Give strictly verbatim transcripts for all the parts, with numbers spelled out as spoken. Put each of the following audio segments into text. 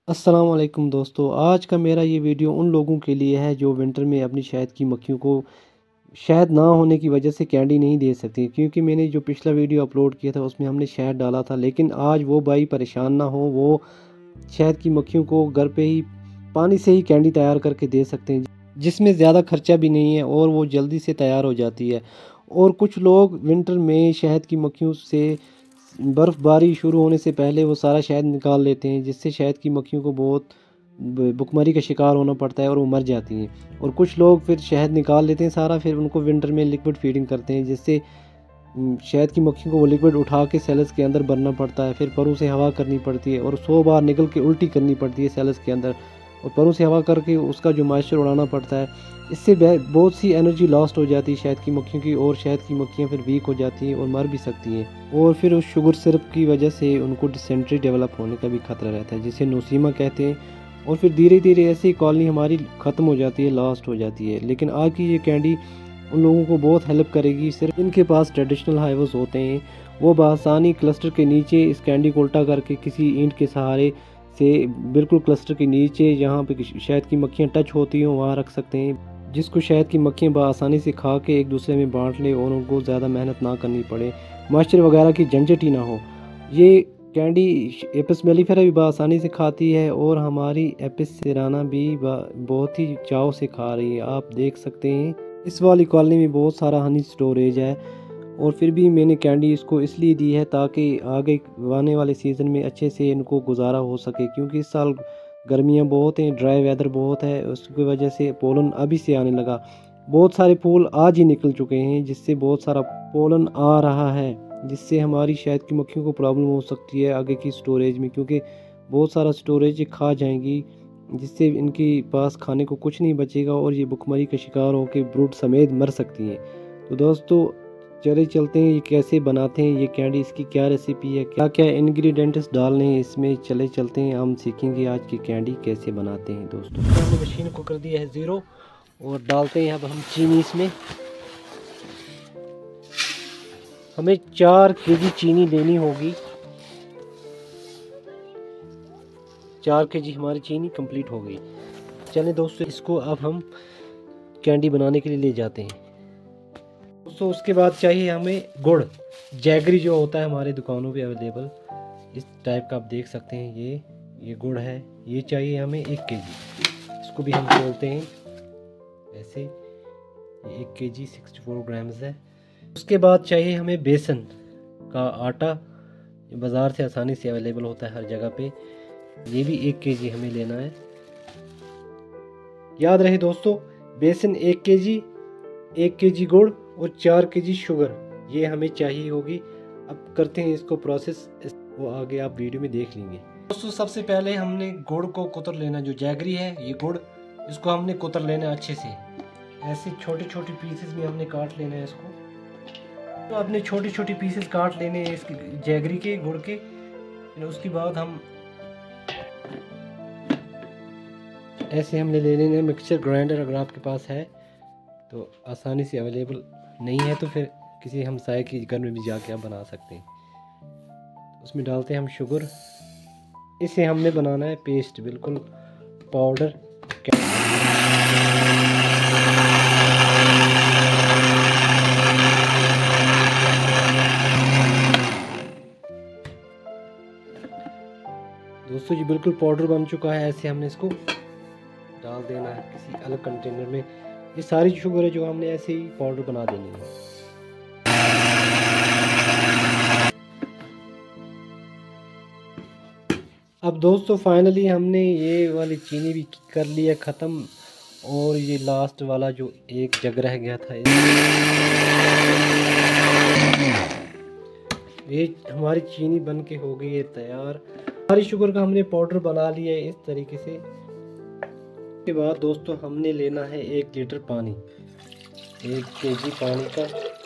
अस्सलाम वालेकुम दोस्तों, आज का मेरा ये वीडियो उन लोगों के लिए है जो विंटर में अपनी शहद की मक्खियों को शहद ना होने की वजह से कैंडी नहीं दे सकती। क्योंकि मैंने जो पिछला वीडियो अपलोड किया था उसमें हमने शहद डाला था, लेकिन आज वो भाई परेशान ना हो, वो शहद की मक्खियों को घर पे ही पानी से ही कैंडी तैयार करके दे सकते हैं, जिसमें ज़्यादा खर्चा भी नहीं है और वो जल्दी से तैयार हो जाती है। और कुछ लोग विंटर में शहद की मक्खियों से बर्फ़बारी शुरू होने से पहले वो सारा शहद निकाल लेते हैं, जिससे शहद की मक्खियों को बहुत भुखमरी का शिकार होना पड़ता है और वो मर जाती हैं। और कुछ लोग फिर शहद निकाल लेते हैं सारा, फिर उनको विंटर में लिक्विड फीडिंग करते हैं, जिससे शहद की मक्खियों को वो लिक्विड उठा के सेल्स के अंदर भरना पड़ता है। फिर परों से हवा करनी पड़ती है और सौ बार निकल के उल्टी करनी पड़ती है सेल्स के अंदर, और परों से हवा करके उसका जो मॉइस्चर उड़ाना पड़ता है। इससे बहुत सी एनर्जी लॉस्ट हो जाती है शहद की मक्खियों की, और शहद की मक्खियाँ फिर वीक हो जाती हैं और मर भी सकती हैं। और फिर उस शुगर सिरप की वजह से उनको डिसेंट्री डेवलप होने का भी खतरा रहता है, जिसे नोसीमा कहते हैं। और फिर धीरे धीरे ऐसी कॉलोनी हमारी ख़त्म हो जाती है, लॉस्ट हो जाती है। लेकिन आज की ये कैंडी उन लोगों को बहुत हेल्प करेगी। सिर्फ इनके पास ट्रेडिशनल हाइवर्स होते हैं, वो बआसानी क्लस्टर के नीचे इस कैंडी को उल्टा करके किसी ईंट के सहारे से बिल्कुल क्लस्टर के नीचे जहाँ पे शहद की मक्खियाँ टच होती हों वहाँ रख सकते हैं, जिसको शहद की मक्खियाँ बआसानी से खा के एक दूसरे में बांट लें और उनको ज़्यादा मेहनत ना करनी पड़े, मॉइस्चर वगैरह की झंझट ही ना हो। ये कैंडी एपिस मेलिफेरा भी बआसानी से खाती है और हमारी एपिस सेराना भी बहुत ही चाव से खा रही है। आप देख सकते हैं इस वाली कॉलोनी में बहुत सारा हनी स्टोरेज है। और फिर भी मैंने कैंडी इसको इसलिए दी है ताकि आगे आने वाले सीज़न में अच्छे से इनको गुजारा हो सके, क्योंकि इस साल गर्मियाँ बहुत हैं, ड्राई वेदर बहुत है, उसकी वजह से पोलन अभी से आने लगा। बहुत सारे फूल आज ही निकल चुके हैं, जिससे बहुत सारा पोलन आ रहा है, जिससे हमारी शहद की मक्खियों को प्रॉब्लम हो सकती है आगे की स्टोरेज में, क्योंकि बहुत सारा स्टोरेज खा जाएंगी, जिससे इनके पास खाने को कुछ नहीं बचेगा और ये भुखमरी का शिकार होकर ब्रूड समेत मर सकती हैं। तो दोस्तों चले चलते हैं ये कैसे बनाते हैं ये कैंडी, इसकी क्या रेसिपी है, क्या क्या इंग्रेडिएंट्स डालने हैं इसमें। चले चलते हैं, हम सीखेंगे आज की कैंडी कैसे बनाते हैं। दोस्तों हमने मशीन को कर दिया है ज़ीरो और डालते हैं अब हम चीनी इसमें। हमें चार केजी चीनी लेनी होगी। चार केजी हमारी चीनी कंप्लीट हो गई। चलें दोस्तों, इसको अब हम कैंडी बनाने के लिए ले जाते हैं। दोस्तों उसके बाद चाहिए हमें गुड़, जैगरी जो होता है हमारे दुकानों पे अवेलेबल, इस टाइप का आप देख सकते हैं। ये ये गुड़ है, ये चाहिए हमें एक केजी। इसको भी हम तोलते हैं ऐसे, ये एक केजी सिक्सटी फोर ग्राम्स है। उसके बाद चाहिए हमें बेसन का आटा, बाज़ार से आसानी से अवेलेबल होता है हर जगह पे, ये भी एक केजी हमें लेना है। याद रहे दोस्तों, बेसन एक केजी, एक केजी गुड़ और चार केजी शुगर, ये हमें चाहिए होगी। अब करते हैं इसको प्रोसेस, वो आगे आप वीडियो में देख लेंगे। दोस्तों सबसे पहले हमने गुड़ को कुतर लेना, जो जैगरी है ये गुड़, इसको हमने कुतर लेना अच्छे से, ऐसे छोटे छोटे पीसेस में हमने काट लेना है इसको। तो अपने छोटे छोटे पीसेस काट लेने हैं इसके जैगरी के, गुड़ के। उसके बाद हम ऐसे हमने ले लेना है मिक्सचर ग्राइंडर, अगर आपके पास है तो आसानी से अवेलेबल नहीं है तो फिर किसी हमसाये के घर में भी जाके आप बना सकते हैं। उसमें डालते हैं हम शुगर, इसे हमने बनाना है पेस्ट, बिल्कुल पाउडर। दोस्तों जी बिल्कुल पाउडर बन चुका है। ऐसे हमने इसको डाल देना है किसी अलग कंटेनर में। ये सारी शुगर है जो हमने ऐसे ही पाउडर बना देनी है। अब दोस्तों फाइनली हमने ये वाली चीनी भी कर लिया ख़त्म, और ये लास्ट वाला जो एक जग रह गया था, ये हमारी चीनी बन के हो गई है तैयार। सारी शुगर का हमने पाउडर बना लिया है इस तरीके से। के बाद दोस्तों हमने लेना है एक लीटर पानी, एक केजी पानी का,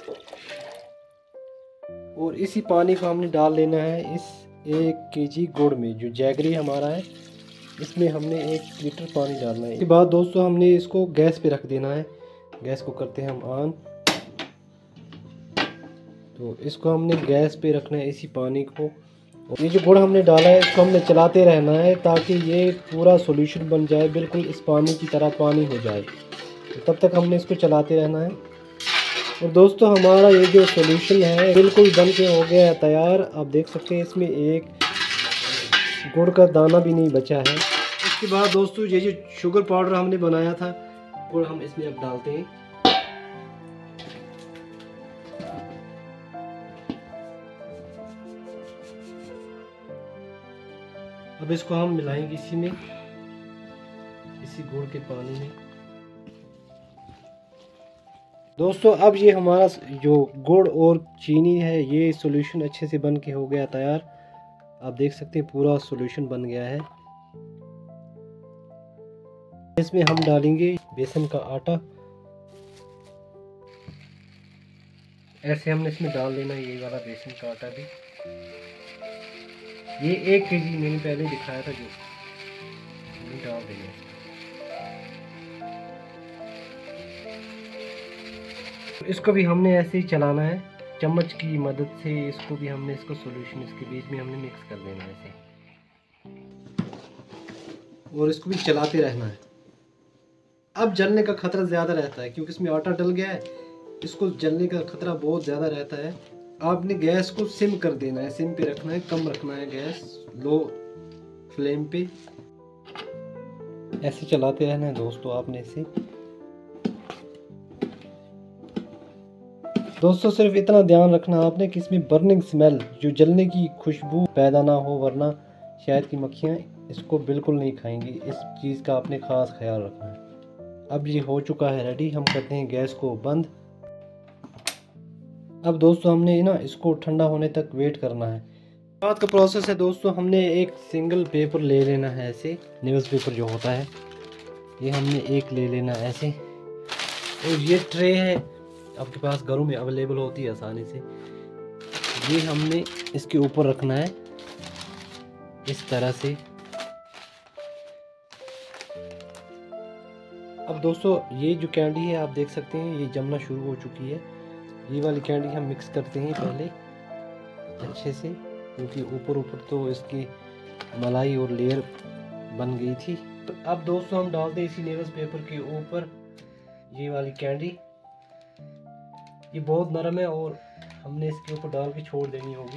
और इसी पानी को हमने डाल लेना है इस एक केजी गुड़ में, जो जैगरी हमारा है इसमें हमने एक लीटर पानी डालना है। इसके बाद दोस्तों हमने इसको गैस पे रख देना है। गैस को करते हैं हम ऑन, तो इसको हमने गैस पे रखना है इसी पानी को, और ये जो गुड़ हमने डाला है इसको हमने चलाते रहना है ताकि ये पूरा सॉल्यूशन बन जाए, बिल्कुल इस पानी की तरह पानी हो जाए। तो तब तक हमने इसको चलाते रहना है। और दोस्तों हमारा ये जो सॉल्यूशन है बिल्कुल बन के हो गया है तैयार। आप देख सकते हैं इसमें एक गुड़ का दाना भी नहीं बचा है। इसके बाद दोस्तों ये जो शुगर पाउडर हमने बनाया था गुड़ हम इसमें अब डालते हैं। अब इसको हम मिलाएंगे इसी में, इसी गुड़ के पानी में। दोस्तों अब ये हमारा जो गुड़ और चीनी है ये सॉल्यूशन अच्छे से बन के हो गया तैयार। आप देख सकते हैं पूरा सॉल्यूशन बन गया है। इसमें हम डालेंगे बेसन का आटा। ऐसे हमने इसमें डाल देना ये वाला बेसन का आटा भी। ये एक केजी मैंने पहले दिखाया था जो डाल देंगे। इसको भी हमने ऐसे ही चलाना है चम्मच की मदद से। इसको भी हमने इसको सॉल्यूशन इसके बीच में हमने मिक्स कर देना है ऐसे, और इसको भी चलाते रहना है। अब जलने का खतरा ज़्यादा रहता है क्योंकि इसमें आटा डल गया है, इसको जलने का खतरा बहुत ज़्यादा रहता है। आपने गैस को सिम कर देना है, सिम पे रखना है, कम रखना है गैस, लो फ्लेम पे। ऐसे चलाते रहना है दोस्तों आपने इसे। दोस्तों सिर्फ इतना ध्यान रखना आपने कि इसमें बर्निंग स्मेल, जो जलने की खुशबू पैदा ना हो, वरना शहद की मक्खियाँ इसको बिल्कुल नहीं खाएंगी। इस चीज़ का आपने ख़ास ख्याल रखना है। अब ये हो चुका है रेडी, हम करते हैं गैस को बंद। अब दोस्तों हमने ना इसको ठंडा होने तक वेट करना है। बाद का प्रोसेस है दोस्तों, हमने एक सिंगल पेपर ले लेना है ऐसे, न्यूज़ पेपर जो होता है ये हमने एक ले लेना ऐसे। और ये ट्रे है आपके पास घरों में अवेलेबल होती है आसानी से, ये हमने इसके ऊपर रखना है इस तरह से। अब दोस्तों ये जो कैंडी है आप देख सकते हैं ये जमना शुरू हो चुकी है। ये वाली कैंडी हम मिक्स करते हैं पहले अच्छे से, क्योंकि ऊपर ऊपर तो इसकी मलाई और लेयर बन गई थी। तो अब दोस्तों हम डालते हैं इसी न्यूज़ पेपर के ऊपर ये वाली कैंडी। ये बहुत नरम है और हमने इसके ऊपर डाल के छोड़ देनी होगी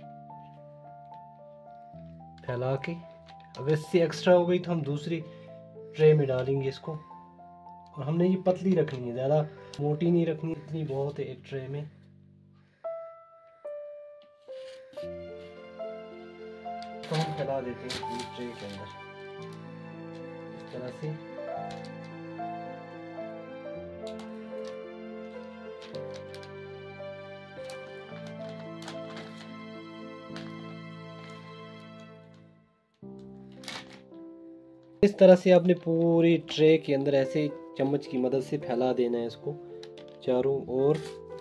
फैला के। अगर इससे एक्स्ट्रा हो गई तो हम दूसरी ट्रे में डालेंगे इसको। और हमने ये पतली रखनी है, ज़्यादा मोटी नहीं रखनी, इतनी बहुत है एक ट्रे में। तो हम फैला देते हैं पूरी ट्रे के अंदर इस तरह से। इस तरह से आपने पूरी ट्रे के अंदर ऐसे चम्मच की मदद से फैला देना है इसको चारों ओर।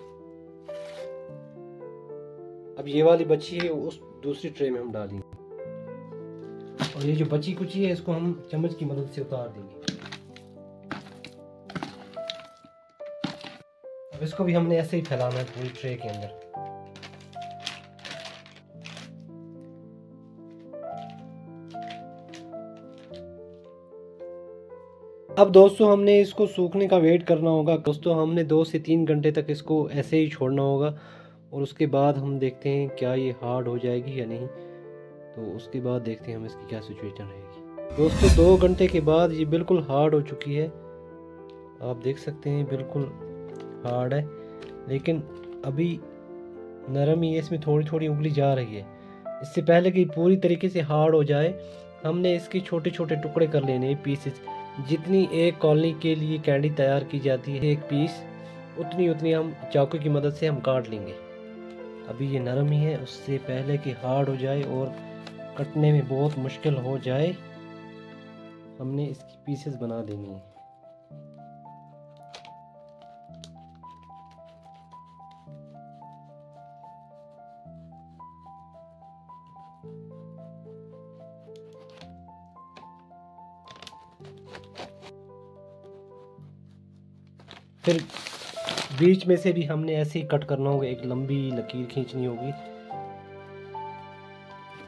अब ये वाली बची है उस दूसरी ट्रे में हम डालेंगे, और ये जो बची कुची है इसको हम चम्मच की मदद से उतार देंगे। अब इसको भी हमने ऐसे ही फैलाना है पूरी ट्रे के अंदर। अब दोस्तों हमने इसको सूखने का वेट करना होगा। दोस्तों हमने दो से तीन घंटे तक इसको ऐसे ही छोड़ना होगा, और उसके बाद हम देखते हैं क्या ये हार्ड हो जाएगी या नहीं। तो उसके बाद देखते हैं हम इसकी क्या सिचुएशन रहेगी। दोस्तों दो घंटे के बाद ये बिल्कुल हार्ड हो चुकी है, आप देख सकते हैं बिल्कुल हार्ड है, लेकिन अभी नरम ही है, इसमें थोड़ी थोड़ी उंगली जा रही है। इससे पहले कि पूरी तरीके से हार्ड हो जाए हमने इसके छोटे छोटे टुकड़े कर लेने हैं, पीसेस। जितनी एक कॉलोनी के लिए कैंडी तैयार की जाती है एक पीस, उतनी उतनी हम चाकू की मदद से हम काट लेंगे। अभी ये नरम ही है, उससे पहले कि हार्ड हो जाए और कटने में बहुत मुश्किल हो जाए हमने इसकी पीसेस बना देनी है। फिर बीच में से भी हमने ऐसे ही कट करना होगा, एक लंबी लकीर खींचनी होगी।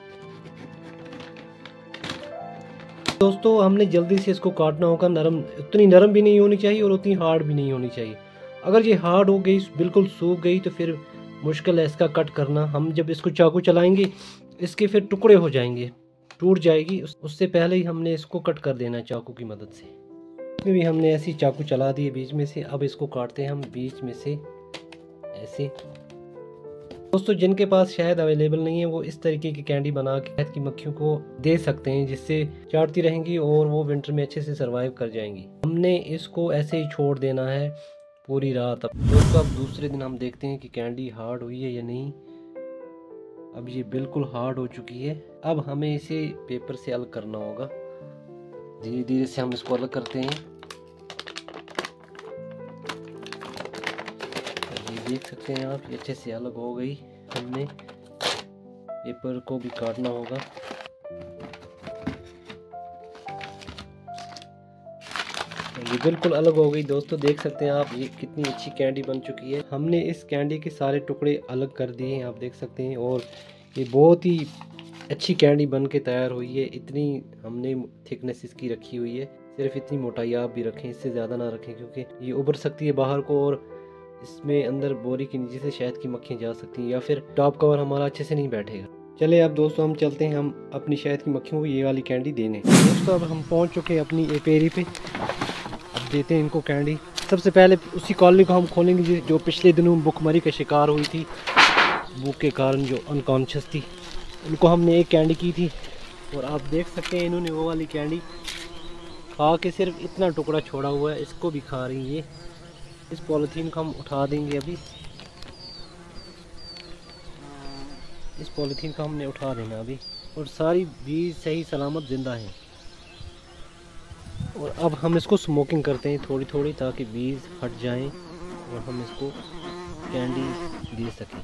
दोस्तों हमने जल्दी से इसको काटना होगा। नरम, उतनी नरम भी नहीं होनी चाहिए और उतनी हार्ड भी नहीं होनी चाहिए। अगर ये हार्ड हो गई, बिल्कुल सूख गई, तो फिर मुश्किल है इसका कट करना। हम जब इसको चाकू चलाएंगे इसके फिर टुकड़े हो जाएंगे, टूट जाएगी। उससे पहले ही हमने इसको कट कर देना है चाकू की मदद से। इसमें भी हमने ऐसी चाकू चला दी है बीच में से। अब इसको काटते हैं हम बीच में से ऐसे। दोस्तों जिनके पास शहद अवेलेबल नहीं है वो इस तरीके की कैंडी बना के शहद की मक्खियों को दे सकते हैं, जिससे चाटती रहेंगी और वो विंटर में अच्छे से सरवाइव कर जाएंगी। हमने इसको ऐसे ही छोड़ देना है पूरी रात। अब दोस्तों अब दूसरे दिन हम देखते हैं कि कैंडी हार्ड हुई है या नहीं। अब ये बिल्कुल हार्ड हो चुकी है। अब हमें इसे पेपर से अलग करना होगा। धीरे धीरे से हम इसको अलग करते हैं। ये देख सकते हैं आप, ये अच्छे से अलग हो गई। हमने पेपर को भी काटना होगा। ये बिल्कुल अलग हो गई दोस्तों, देख सकते हैं आप ये कितनी अच्छी कैंडी बन चुकी है। हमने इस कैंडी के सारे टुकड़े अलग कर दिए हैं, आप देख सकते हैं। और ये बहुत ही अच्छी कैंडी बन के तैयार हुई है। इतनी हमने थिकनेस इसकी रखी हुई है। सिर्फ इतनी मोटाई आप भी रखें, इससे ज़्यादा ना रखें, क्योंकि ये उभर सकती है बाहर को और इसमें अंदर बोरी के नीचे से शहद की मक्खियाँ जा सकती हैं, या फिर टॉप कवर हमारा अच्छे से नहीं बैठेगा। चले अब दोस्तों हम चलते हैं, हम अपनी शहद की मक्खियों को ये वाली कैंडी देने। दोस्तों अब हम पहुँच चुके हैं अपनी एपेरी पे। अब देते हैं इनको कैंडी। सबसे पहले उसी कॉलोनी को हम खोलेंगे जो पिछले दिनों भुखमरी का शिकार हुई थी, भूख के कारण जो अनकॉन्शियस थी। उनको हमने एक कैंडी की थी और आप देख सकते हैं इन्होंने वो वाली कैंडी खा के सिर्फ इतना टुकड़ा छोड़ा हुआ है, इसको भी खा रही है। इस पॉलीथीन को हम उठा देंगे अभी। इस पॉलीथीन को हमने उठा देना अभी, और सारी बीज सही सलामत जिंदा हैं। और अब हम इसको स्मोकिंग करते हैं थोड़ी थोड़ी, ताकि बीज हट जाएं और हम इसको कैंडी दे सकें।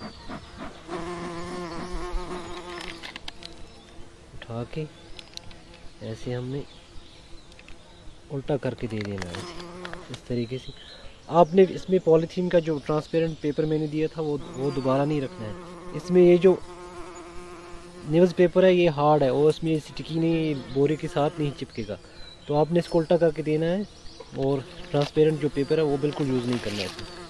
उठा के ऐसे हमने उल्टा करके दे देना है इस तरीके से। आपने इसमें पॉलीथीन का जो ट्रांसपेरेंट पेपर मैंने दिया था वो वो दोबारा नहीं रखना है। इसमें ये जो न्यूज़ पेपर है ये हार्ड है और इसमें स्टिकी नहीं, बोरे के साथ नहीं चिपकेगा। तो आपने इसको उल्टा करके देना है और ट्रांसपेरेंट जो पेपर है वो बिल्कुल यूज़ नहीं करना है इसमें।